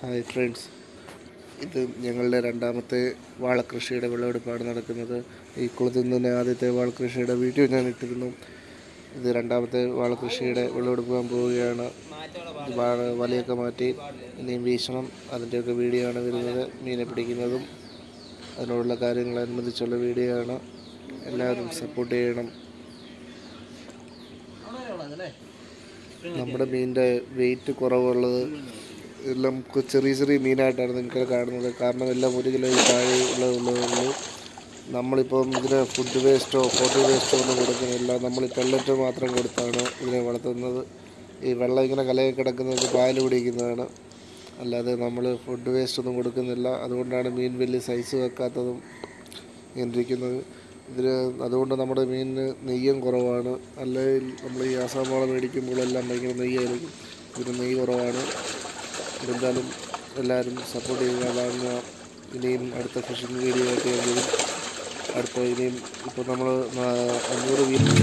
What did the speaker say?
Hi friends, ഇത് ഞങ്ങളുടെ രണ്ടാമത്തെ വാഴക്കൃഷിയുടെ വിളവെടുപ്പാണ് നടക്കുന്നത്. ഈ കുളത്തിൽ നിന്ന് ആദ്യത്തെ വാഴക്കൃഷിയുടെ വീഡിയോ ഞാൻ ഇട്ടിരുന്നു. ഇത് രണ്ടാമത്തെ വാഴക്കൃഷിയുടെ വിളവെടുക്കാൻ പോവുകയാണ്. വലയൊക്കെ മാറ്റി ഇനിയും വീശണം. അതിൻ്റെയൊക്കെ വീഡിയോ ആണ് വരുന്നത്. മീനെ പിടിക്കുന്നതും അതിനോടുള്ള കാര്യങ്ങളനുബന്ധിച്ചുള്ള വീഡിയോ ആണ്. എല്ലാവരും സപ്പോർട്ട് ചെയ്യണം. നമ്മുടെ മീനിൻ്റെ വെയിറ്റ് കുറവുള്ളത് എല്ലാം ചെറിയ ചെറിയ മീനായിട്ടാണ് നിങ്ങൾക്ക് കാണുന്നത്. കാരണം എല്ലാം 1 കിലോ താഴെ ഉള്ളതുള്ളൂ. നമ്മളിപ്പം ഇതിന് ഫുഡ് വേസ്റ്റോ ഫോട്ടോ വേസ്റ്റോ ഒന്നും കൊടുക്കുന്നില്ല. നമ്മൾ ഈ പെല്ലറ്റ് മാത്രം കൊടുത്താണ് ഇതിനെ വളർത്തുന്നത്. ഈ വെള്ളം ഇങ്ങനെ കലയിൽ കിടക്കുന്നത് പാല് കുടിക്കുന്നതാണ്, അല്ലാതെ നമ്മൾ ഫുഡ് വേസ്റ്റ് ഒന്നും കൊടുക്കുന്നില്ല. അതുകൊണ്ടാണ് മീൻ വലിയ സൈസ് വെക്കാത്തതും ഇരിക്കുന്നത്. അതുകൊണ്ട് നമ്മുടെ മീനിന് നെയ്യും കുറവാണ്. അല്ലെങ്കിൽ നമ്മൾ ഈ ആസാം വാള മേടിക്കുമ്പോഴെല്ലാം ഭയങ്കര നെയ്യായിരിക്കും. ഇതിന് നെയ്യ് കുറവാണ്. എന്തായാലും എല്ലാവരും സപ്പോർട്ട് ചെയ്യുക. ഇനിയും അടുത്ത ഫിഷിംഗ് വീഡിയോ ആയിട്ട് ഇനിയും ഇപ്പോൾ നമ്മൾ 500 വീഡിയോ